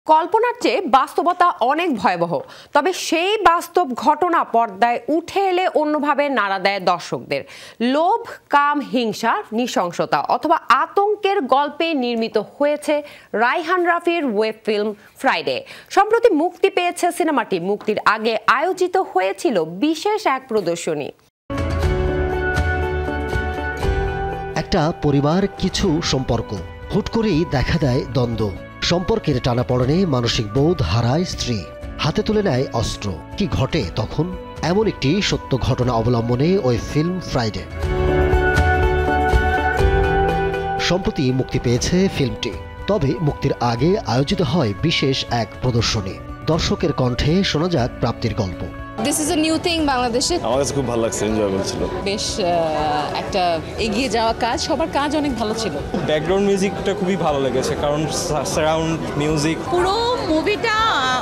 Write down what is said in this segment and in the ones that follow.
কল্পনার চেয়ে বাস্তবতা অনেক ভয়াবহ, তবে সেই বাস্তব ঘটনা পর্দায় উঠে এলে অন্যভাবে নাড়া দেয় দর্শকদের। লোভ, কাম, হিংসা, নৃশংসতা অথবা আতঙ্কের গল্পে নির্মিত হয়েছে রায়হান রাফির ওয়েব ফিল্ম ফ্রাইডে। সম্প্রতি মুক্তি পেয়েছে সিনেমাটি। মুক্তির আগে আয়োজিত হয়েছিল বিশেষ এক প্রদর্শনী। একটা পরিবার, কিছু সম্পর্ক, হুট করেই দেখা দেয় দ্বন্দ্ব। সম্পর্কের টানাপড়েনে মানসিক বোধ হারায় স্ত্রী, হাতে তুলে নেয় অস্ত্র। কি ঘটে তখন? এমন একটি সত্য ঘটনা অবলম্বনে ওই ফিল্ম ফ্রাইডে। সম্প্রতি মুক্তি পেয়েছে ফিল্মটি, তবে মুক্তির আগে আয়োজিত হয় বিশেষ এক প্রদর্শনী। দর্শকের কণ্ঠে শোনা যাক প্রাপ্তির গল্প। This is a new thing বাংলাদেশে। আমার কাছে খুব ভালো লাগছে, এনজয়েবল ছিল। বেশ একটা এগিয়ে যাওয়া কাজ, সবার কাজ অনেক ভালো ছিল। ব্যাকগ্রাউন্ড মিউজিকটা খুবই ভালো লেগেছে, কারণ সারাউন্ড মিউজিক। পুরো মুভিটা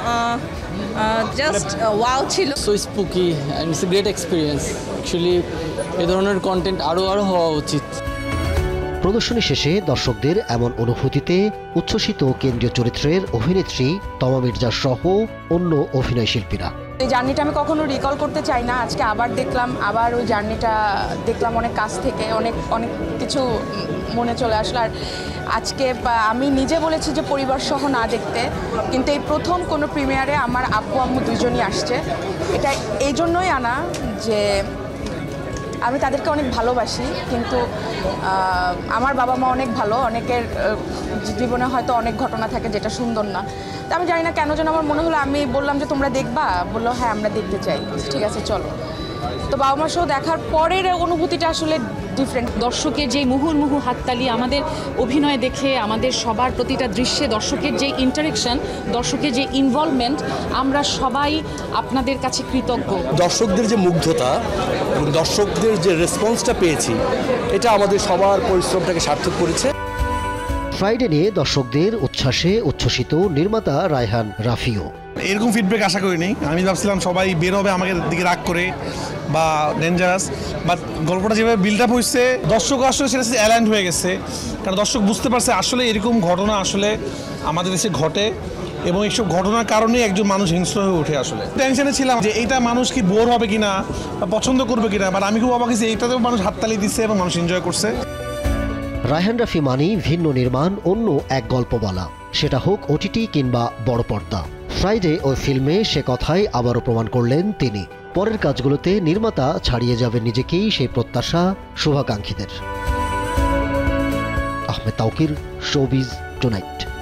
জাস্ট ওয়াও ছিল। So spooky and it's a great experience. Actually এই ধরনের কন্টেন্ট আরও হওয়া উচিত। প্রদর্শনী শেষে দর্শকদের এমন অনুভূতিতে উচ্ছ্বসিত কেন্দ্রীয় চরিত্রের অভিনেত্রী তমা মির্জা সহ অন্য অভিনয় শিল্পীরা। এই জার্নিটা আমি কখনো রিকল করতে চাই না। আজকে আবার দেখলাম, আবার ওই জার্নিটা দেখলাম অনেক কাছ থেকে, অনেক কিছু মনে চলে আসলো। আর আজকে আমি নিজে বলেছি যে পরিবার সহ না দেখতে, কিন্তু এই প্রথম কোনো প্রিমিয়ারে আমার আব্বু আম্মু দুইজনই আসছে। এটা এই জন্যই আনা যে আমি তাদেরকে অনেক ভালোবাসি, কিন্তু আমার বাবা মা অনেক ভালো। অনেকের জীবনে হয়তো অনেক ঘটনা থাকে যেটা সুন্দর না। তা আমি জানি না কেন যেন আমার মনে হলো, আমি বললাম যে তোমরা দেখবা, বললো হ্যাঁ আমরা দেখতে চাই। ঠিক আছে চলো। তো বাবা মা শো দেখার পরের অনুভূতিটা আসলে ডিফারেন্ট। দর্শকের যে মুহুর্মুহু হাততালি, আমাদের অভিনয় দেখে, আমাদের সবার প্রতিটা দৃশ্যে দর্শকের যে ইন্টারেকশন, দর্শকের যে ইনভলভমেন্ট, আমরা সবাই আপনাদের কাছে কৃতজ্ঞ। দর্শকদের যে মুগ্ধতা এবং দর্শকদের যে রেসপন্সটা পেয়েছি, এটা আমাদের সবার পরিশ্রমটাকে সার্থক করেছে। ফ্রাইডে নিয়ে দর্শকদের উচ্ছ্বাসে উচ্ছ্বসিত নির্মাতা রায়হান রাফিও। এরকম ফিডব্যাক আশা করিনি। আমি ভাবছিলাম সবাই বের হবে আমাকে দিকে রাগ করে বা ডেঞ্জারাস, বাট গল্পটা যেভাবে বিল্ড আপ হয়েছে, দর্শক আসলে সেটা অ্যালাইন্ড হয়ে গেছে। কারণ দর্শক বুঝতে পারছে আসলে এরকম ঘটনা আসলে আমাদের দেশে ঘটে, এবং এইসব ঘটনার কারণে একজন মানুষ হিংস্র হয়ে ওঠে। আসলে টেনশনে ছিলাম যে এইটা মানুষ কি বোর হবে কিনা বা পছন্দ করবে কিনা, বাট আমি খুব অবাক হয়েছি এইটাতেও মানুষ হাততালি দিচ্ছে এবং মানুষ এনজয় করছে। রায়হান রাফি মানি ভিন্ন নির্মাণ, অন্য এক গল্প বলা, সেটা হোক ওটিটি কিংবা বড় পর্দা। ফ্রাইডে ওই ফিল্মে সে কথাই আবারও প্রমাণ করলেন তিনি। পরের কাজগুলোতে নির্মাতা ছাড়িয়ে যাবেন নিজেকেই, সেই প্রত্যাশা শুভাকাঙ্ক্ষীদের। Ahmed Taukir, showbiz tonight.